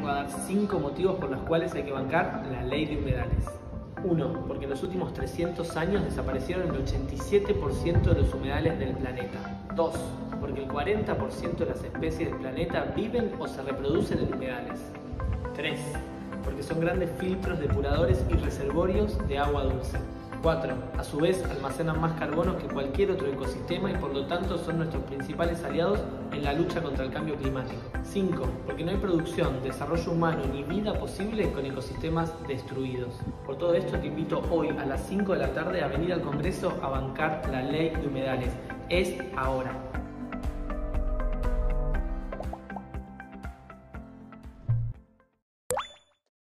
vengo a dar 5 motivos por los cuales hay que bancar la ley de humedales. 1. Porque en los últimos 300 años desaparecieron el 87% de los humedales del planeta. 2. Porque el 40% de las especies del planeta viven o se reproducen en humedales. 3. Porque son grandes filtros depuradores y reservorios de agua dulce. 4. A su vez almacenan más carbono que cualquier otro ecosistema y por lo tanto son nuestros principales aliados en la lucha contra el cambio climático. 5. Porque no hay producción, desarrollo humano ni vida posible con ecosistemas destruidos. Por todo esto te invito hoy a las 5 de la tarde a venir al Congreso a bancar la ley de humedales. Es ahora.